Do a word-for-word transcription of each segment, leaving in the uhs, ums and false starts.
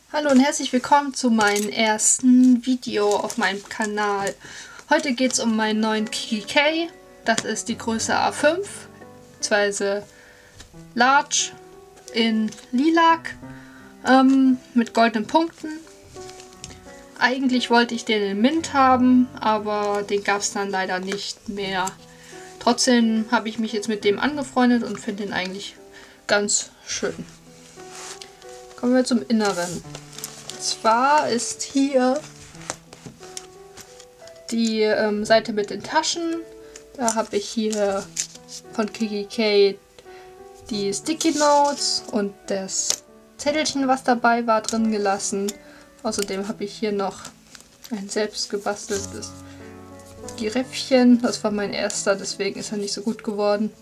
Hallo und herzlich willkommen zu meinem ersten Video auf meinem Kanal. Heute geht es um meinen neuen Kiki K. Das ist die Größe A fünf, beziehungsweise Large in Lilac ähm, mit goldenen Punkten. Eigentlich wollte ich den in Mint haben, aber den gab es dann leider nicht mehr. Trotzdem habe ich mich jetzt mit dem angefreundet und finde den eigentlich ganz schön. Kommen wir zum Inneren. Und zwar ist hier die ähm, Seite mit den Taschen. Da habe ich hier von Kiki K die Sticky Notes und das Zettelchen, was dabei war, drin gelassen. Außerdem habe ich hier noch ein selbst gebasteltes Giraffchen. Das war mein erster, deswegen ist er nicht so gut geworden.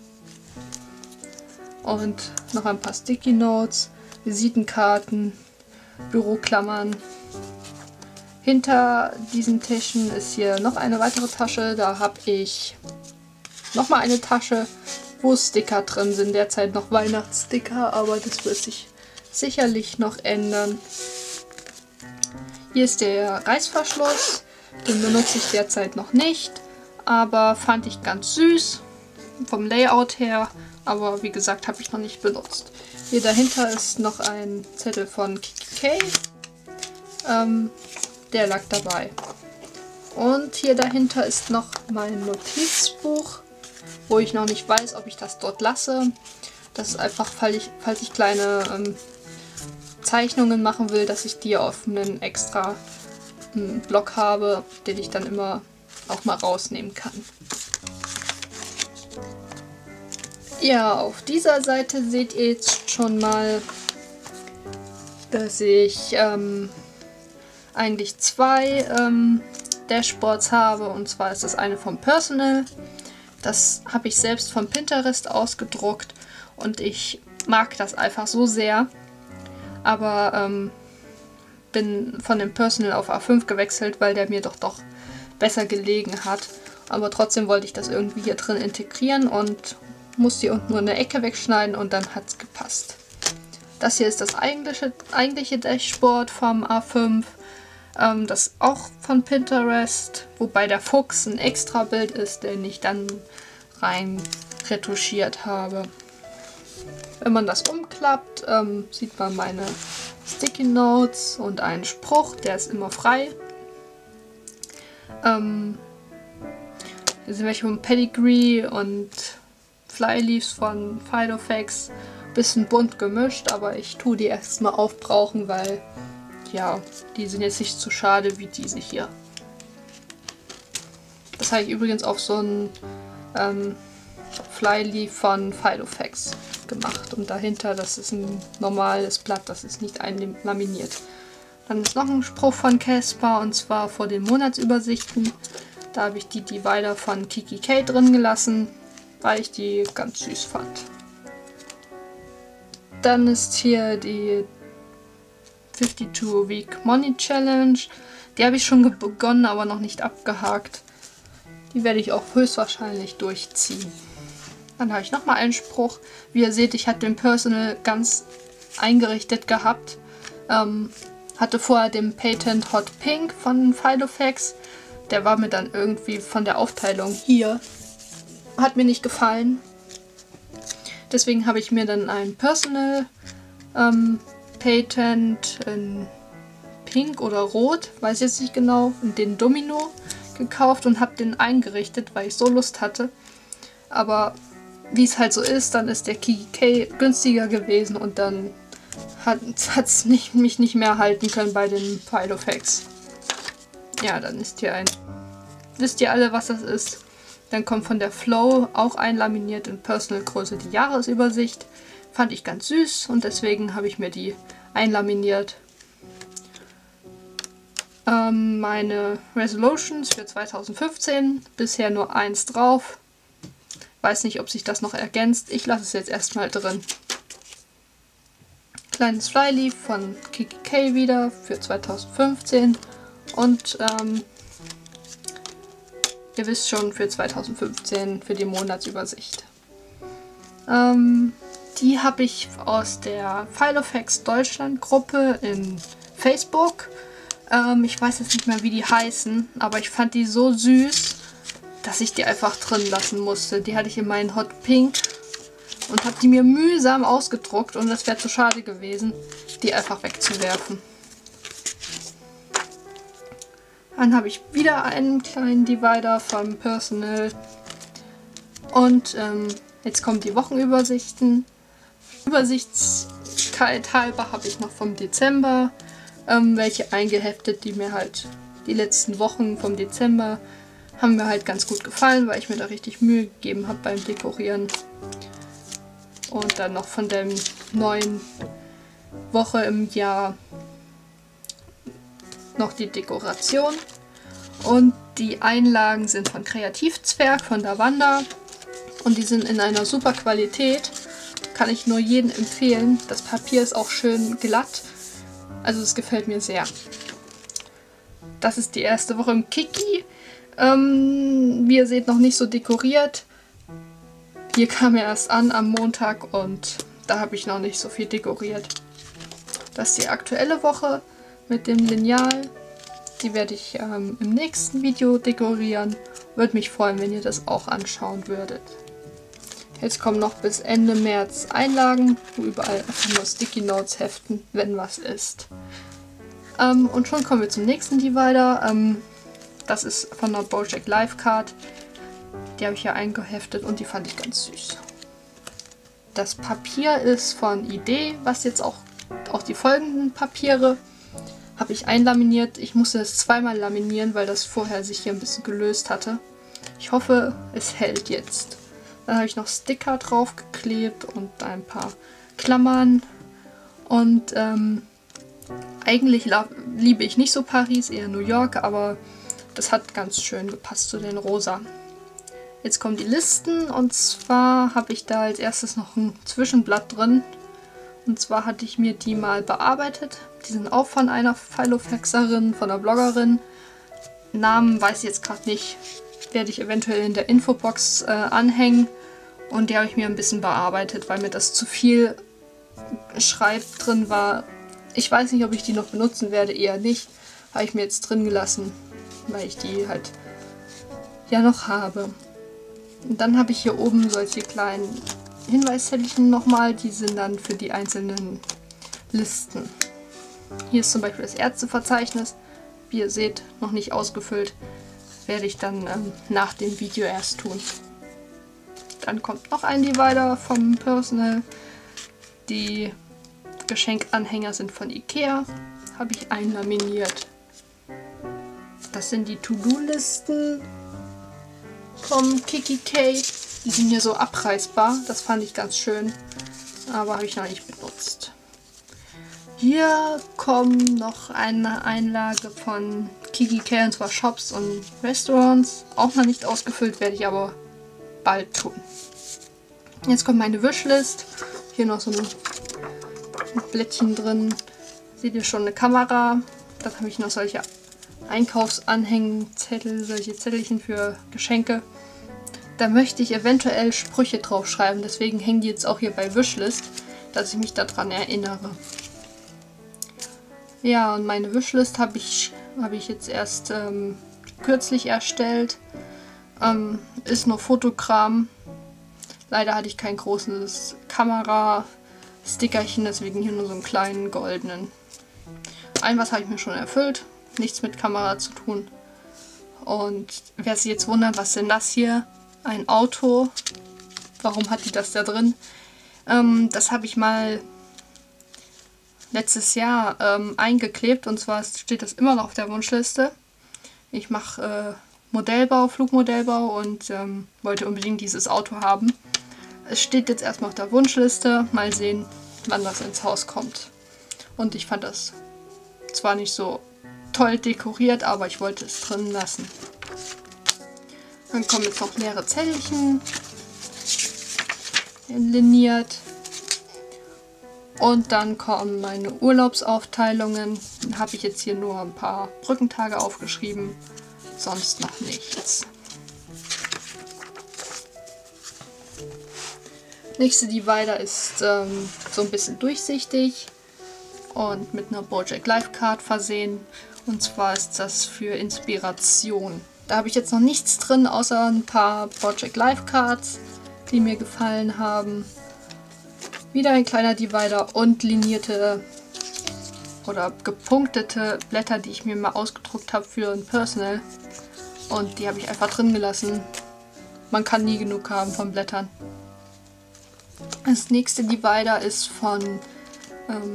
Und noch ein paar Sticky Notes, Visitenkarten, Büroklammern. Hinter diesen Täschchen ist hier noch eine weitere Tasche. Da habe ich nochmal eine Tasche, wo Sticker drin sind. Derzeit noch Weihnachtssticker, aber das wird sich sicherlich noch ändern. Hier ist der Reißverschluss. Den benutze ich derzeit noch nicht, aber fand ich ganz süß vom Layout her. Aber wie gesagt, habe ich noch nicht benutzt. Hier dahinter ist noch ein Zettel von Kiki K. Ähm, der lag dabei. Und hier dahinter ist noch mein Notizbuch, wo ich noch nicht weiß, ob ich das dort lasse. Das ist einfach, falls ich, falls ich kleine ähm, Zeichnungen machen will, dass ich die auf einen extra ähm, Block habe, den ich dann immer auch mal rausnehmen kann. Ja, auf dieser Seite seht ihr jetzt schon mal, dass ich ähm, eigentlich zwei ähm, Dashboards habe. Und zwar ist das eine vom Personal. Das habe ich selbst von Pinterest ausgedruckt und ich mag das einfach so sehr. Aber ähm, bin von dem Personal auf A fünf gewechselt, weil der mir doch doch besser gelegen hat. Aber trotzdem wollte ich das irgendwie hier drin integrieren und muss die unten nur eine Ecke wegschneiden und dann hat es gepasst. Das hier ist das eigentliche, eigentliche Dashboard vom A fünf. Ähm, das auch von Pinterest, wobei der Fuchs ein extra Bild ist, den ich dann rein retuschiert habe. Wenn man das umklappt, ähm, sieht man meine Sticky Notes und einen Spruch, der ist immer frei. Ähm, hier sind welche vom Pedigree und Flyleaves von Filofax. Bisschen bunt gemischt, aber ich tue die erstmal aufbrauchen, weil ja, die sind jetzt nicht so schade wie diese hier. Das habe ich übrigens auf so ein ähm, Flyleaf von Filofax gemacht. Und dahinter, das ist ein normales Blatt, das ist nicht einlaminiert. Dann ist noch ein Spruch von Casper, und zwar vor den Monatsübersichten. Da habe ich die Divider von Kiki K drin gelassen, weil ich die ganz süß fand. Dann ist hier die fifty-two Week Money Challenge. Die habe ich schon begonnen, aber noch nicht abgehakt. Die werde ich auch höchstwahrscheinlich durchziehen. Dann habe ich nochmal einen Spruch. Wie ihr seht, ich hatte den Personal ganz eingerichtet gehabt. Ähm, hatte vorher den Patent Hot Pink von Filofax. Der war mir dann irgendwie von der Aufteilung hier. Hat mir nicht gefallen. Deswegen habe ich mir dann einen Personal ähm, Patent in Pink oder Rot, weiß jetzt nicht genau, in den Domino gekauft und habe den eingerichtet, weil ich so Lust hatte. Aber wie es halt so ist, dann ist der Kiki K günstiger gewesen und dann hat es nicht, mich nicht mehr halten können bei den Filofax. Ja, dann ist hier ein... Wisst ihr alle, was das ist? Dann kommt von der Flow auch einlaminiert in Personal Größe die Jahresübersicht. Fand ich ganz süß und deswegen habe ich mir die einlaminiert. Ähm, meine Resolutions für zweitausendfünfzehn, bisher nur eins drauf. Weiß nicht, ob sich das noch ergänzt. Ich lasse es jetzt erstmal drin. Kleines Flyleaf von Kiki K wieder für zweitausendfünfzehn und ähm, ihr wisst schon, für zweitausendfünfzehn für die Monatsübersicht. Ähm, die habe ich aus der Filofax Deutschland Gruppe in Facebook. Ähm, ich weiß jetzt nicht mehr, wie die heißen, aber ich fand die so süß, dass ich die einfach drin lassen musste. Die hatte ich in meinen Hot Pink und habe die mir mühsam ausgedruckt und das wäre zu schade gewesen, die einfach wegzuwerfen. Dann habe ich wieder einen kleinen Divider vom Personal. Und ähm, jetzt kommen die Wochenübersichten. Übersichtlichkeit halber habe ich noch vom Dezember ähm, welche eingeheftet, die mir halt die letzten Wochen vom Dezember haben mir halt ganz gut gefallen, weil ich mir da richtig Mühe gegeben habe beim Dekorieren. Und dann noch von der neuen Woche im Jahr noch die Dekoration. Und die Einlagen sind von Kreativzwerg, von der Wanda. Und die sind in einer super Qualität. Kann ich nur jedem empfehlen. Das Papier ist auch schön glatt. Also es gefällt mir sehr. Das ist die erste Woche im Kiki. Ähm, wie ihr seht, noch nicht so dekoriert. Hier kam er erst an am Montag und da habe ich noch nicht so viel dekoriert. Das ist die aktuelle Woche mit dem Lineal. Die werde ich ähm, im nächsten Video dekorieren. Würde mich freuen, wenn ihr das auch anschauen würdet. Jetzt kommen noch bis Ende März Einlagen, wo überall einfach nur Sticky Notes heften, wenn was ist. Ähm, und schon kommen wir zum nächsten Divider. Ähm, das ist von der Bojack Live Card. Die habe ich ja eingeheftet und die fand ich ganz süß. Das Papier ist von Idee, was jetzt auch, auch die folgenden Papiere habe ich einlaminiert. Ich musste es zweimal laminieren, weil das vorher sich hier ein bisschen gelöst hatte. Ich hoffe, es hält jetzt. Dann habe ich noch Sticker drauf geklebt und ein paar Klammern. Und ähm, eigentlich liebe ich nicht so Paris, eher New York, aber das hat ganz schön gepasst zu den Rosa. Jetzt kommen die Listen und zwar habe ich da als erstes noch ein Zwischenblatt drin. Und zwar hatte ich mir die mal bearbeitet. Die sind auch von einer Filofaxerin, von einer Bloggerin. Namen weiß ich jetzt gerade nicht. Werde ich eventuell in der Infobox äh, anhängen. Und die habe ich mir ein bisschen bearbeitet, weil mir das zu viel Schreib drin war. Ich weiß nicht, ob ich die noch benutzen werde, eher nicht. Habe ich mir jetzt drin gelassen, weil ich die halt ja noch habe. Und dann habe ich hier oben solche kleinen Hinweiszettelchen nochmal, die sind dann für die einzelnen Listen. Hier ist zum Beispiel das Ärzteverzeichnis, wie ihr seht, noch nicht ausgefüllt, werde ich dann ähm, nach dem Video erst tun. Dann kommt noch ein Divider vom Personal, die Geschenkanhänger sind von Ikea, habe ich einlaminiert. Das sind die To-Do-Listen vom Kikki K. Die sind hier so abreißbar, das fand ich ganz schön, aber habe ich noch nicht benutzt. Hier kommt noch eine Einlage von Kikki K, und zwar Shops und Restaurants. Auch noch nicht ausgefüllt, werde ich aber bald tun. Jetzt kommt meine Wishlist. Hier noch so ein Blättchen drin. Seht ihr schon, eine Kamera. Dann habe ich noch solche Einkaufsanhängenzettel, solche Zettelchen für Geschenke. Da möchte ich eventuell Sprüche drauf schreiben, deswegen hängen die jetzt auch hier bei Wishlist, dass ich mich daran erinnere. Ja, und meine Wishlist habe ich, hab ich jetzt erst ähm, kürzlich erstellt. Ähm, ist nur Fotokram. Leider hatte ich kein großes Kamera-Stickerchen, deswegen hier nur so einen kleinen goldenen. Ein was habe ich mir schon erfüllt, nichts mit Kamera zu tun. Und wer sich jetzt wundert, was denn das hier? Ein Auto. Warum hat die das da drin? Ähm, das habe ich mal letztes Jahr ähm, eingeklebt, und zwar steht das immer noch auf der Wunschliste. Ich mache äh, Modellbau, Flugmodellbau und ähm, wollte unbedingt dieses Auto haben. Es steht jetzt erstmal auf der Wunschliste. Mal sehen, wann das ins Haus kommt. Und ich fand das zwar nicht so toll dekoriert, aber ich wollte es drin lassen. Dann kommen jetzt noch leere Zettelchen, liniert. Und dann kommen meine Urlaubsaufteilungen. Dann habe ich jetzt hier nur ein paar Brückentage aufgeschrieben, sonst noch nichts. Nächste Divider ist ähm, so ein bisschen durchsichtig. und mit einer Bojack Life Card versehen. Und zwar ist das für Inspiration. Da habe ich jetzt noch nichts drin, außer ein paar Bojack Life Cards, die mir gefallen haben. Wieder ein kleiner Divider und linierte oder gepunktete Blätter, die ich mir mal ausgedruckt habe für ein Personal. Und die habe ich einfach drin gelassen. Man kann nie genug haben von Blättern. Das nächste Divider ist von ähm,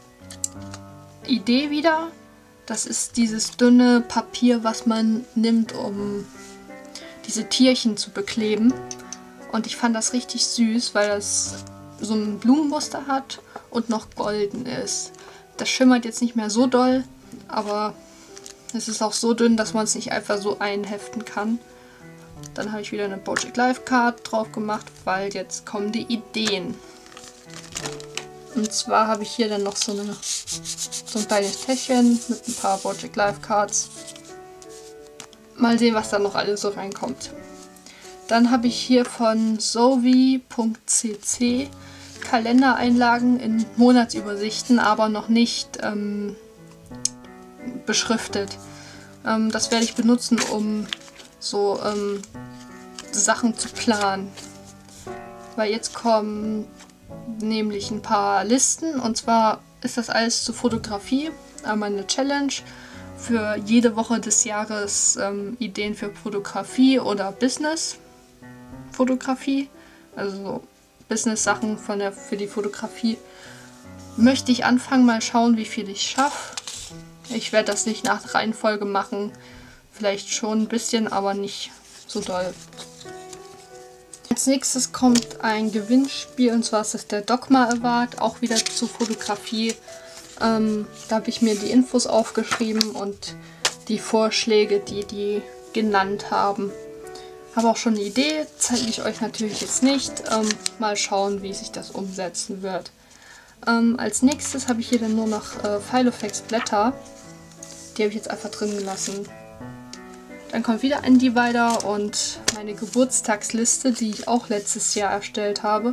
Idee wieder. Das ist dieses dünne Papier, was man nimmt, um diese Tierchen zu bekleben. Und ich fand das richtig süß, weil das so ein Blumenmuster hat und noch golden ist. Das schimmert jetzt nicht mehr so doll, aber es ist auch so dünn, dass man es nicht einfach so einheften kann. Dann habe ich wieder eine Bojack Life Card drauf gemacht, weil jetzt kommen die Ideen. Und zwar habe ich hier dann noch so, eine, so ein kleines Täschchen mit ein paar Bojack Life Cards. Mal sehen, was da noch alles so reinkommt. Dann habe ich hier von sowie punkt c c Kalendereinlagen in Monatsübersichten, aber noch nicht ähm, beschriftet. Ähm, das werde ich benutzen, um so ähm, Sachen zu planen. Weil jetzt kommen nämlich ein paar Listen, und zwar ist das alles zur Fotografie, einmal eine Challenge für jede Woche des Jahres, ähm, Ideen für Fotografie oder Business-Fotografie, also so Business-Sachen von der, für die Fotografie. Möchte ich anfangen, mal schauen, wie viel ich schaffe. Ich werde das nicht nach Reihenfolge machen, vielleicht schon ein bisschen, aber nicht so doll. Als nächstes kommt ein Gewinnspiel, und zwar ist es der Dogma Award, auch wieder zur Fotografie. Ähm, da habe ich mir die Infos aufgeschrieben und die Vorschläge, die die genannt haben. Habe auch schon eine Idee, zeige ich euch natürlich jetzt nicht. Ähm, mal schauen, wie sich das umsetzen wird. Ähm, als nächstes habe ich hier dann nur noch äh, Filofax Blätter. Die habe ich jetzt einfach drin gelassen. Dann kommt wieder ein Divider und meine Geburtstagsliste, die ich auch letztes Jahr erstellt habe.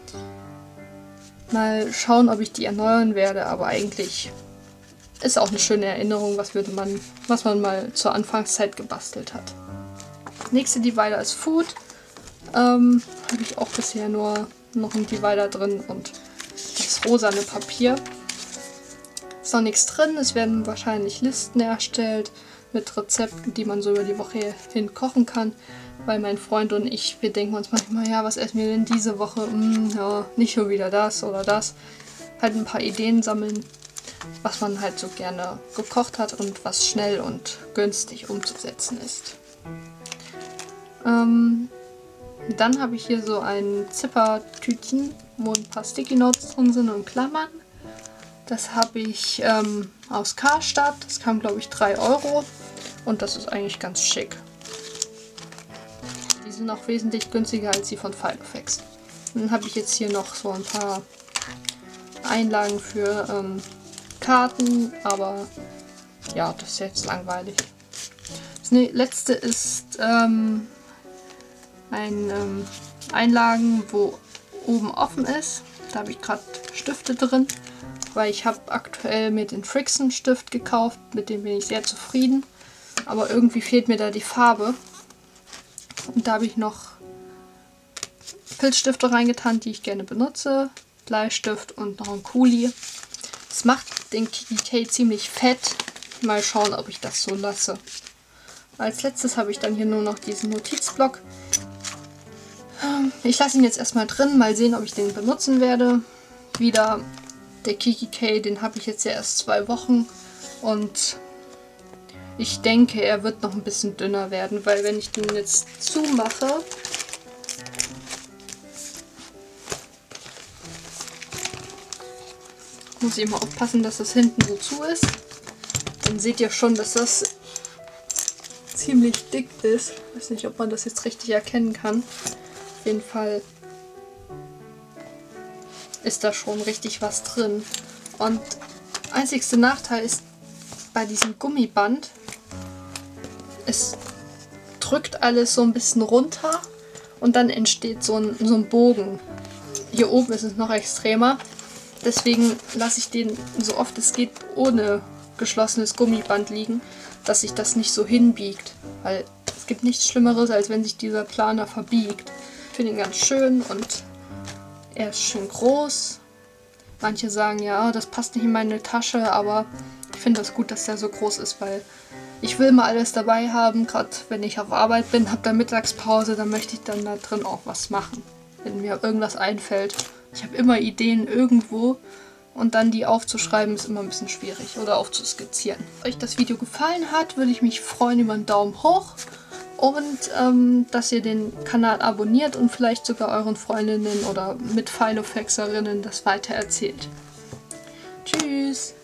Mal schauen, ob ich die erneuern werde, aber eigentlich ist auch eine schöne Erinnerung, was, würde man, was man mal zur Anfangszeit gebastelt hat. Nächste Divider ist Food. Ähm, habe ich auch bisher nur noch einen Divider drin und das rosane Papier. Ist noch nichts drin, es werden wahrscheinlich Listen erstellt mit Rezepten, die man so über die Woche hin kochen kann. Weil mein Freund und ich, wir denken uns manchmal, ja, was essen wir denn diese Woche? Hm, ja, nicht schon wieder das oder das. Halt ein paar Ideen sammeln, was man halt so gerne gekocht hat und was schnell und günstig umzusetzen ist. Ähm, dann habe ich hier so ein Zipper-Tütchen, wo ein paar Sticky Notes drin sind und Klammern. Das habe ich ähm, aus Karstadt. Das kam, glaube ich, drei Euro. Und das ist eigentlich ganz schick. Die sind auch wesentlich günstiger als die von Filofax. Dann habe ich jetzt hier noch so ein paar Einlagen für ähm, Karten, aber ja, das ist jetzt langweilig. Das letzte ist ähm, ein ähm, Einlagen, wo oben offen ist. Da habe ich gerade Stifte drin, weil ich habe aktuell mir den Frixion Stift gekauft, mit dem bin ich sehr zufrieden. Aber irgendwie fehlt mir da die Farbe. Und da habe ich noch Filzstifte reingetan, die ich gerne benutze. Bleistift und noch ein Kuli. Das macht den Kikki K ziemlich fett. Mal schauen, ob ich das so lasse. Als letztes habe ich dann hier nur noch diesen Notizblock. Ich lasse ihn jetzt erstmal drin, mal sehen, ob ich den benutzen werde. Wieder der Kikki K, den habe ich jetzt ja erst zwei Wochen und ich denke, er wird noch ein bisschen dünner werden, weil wenn ich den jetzt zumache, muss ich immer aufpassen, dass das hinten so zu ist. Dann seht ihr schon, dass das ziemlich dick ist. Ich weiß nicht, ob man das jetzt richtig erkennen kann. Auf jeden Fall ist da schon richtig was drin. Und einzigste Nachteil ist bei diesem Gummiband, es drückt alles so ein bisschen runter und dann entsteht so ein, so ein Bogen. Hier oben ist es noch extremer. Deswegen lasse ich den so oft es geht ohne geschlossenes Gummiband liegen, dass sich das nicht so hinbiegt. Weil es gibt nichts Schlimmeres, als wenn sich dieser Planer verbiegt. Ich finde ihn ganz schön und er ist schön groß. Manche sagen, ja, das passt nicht in meine Tasche, aber ich finde das gut, dass der so groß ist, weil ich will mal alles dabei haben. Gerade wenn ich auf Arbeit bin, habe da Mittagspause, dann möchte ich dann da drin auch was machen. Wenn mir irgendwas einfällt. Ich habe immer Ideen irgendwo und dann die aufzuschreiben ist immer ein bisschen schwierig oder aufzuskizzieren. Wenn euch das Video gefallen hat, würde ich mich freuen über einen Daumen hoch und ähm, dass ihr den Kanal abonniert und vielleicht sogar euren Freundinnen oder Mitfilofexerinnen das weitererzählt. Tschüss!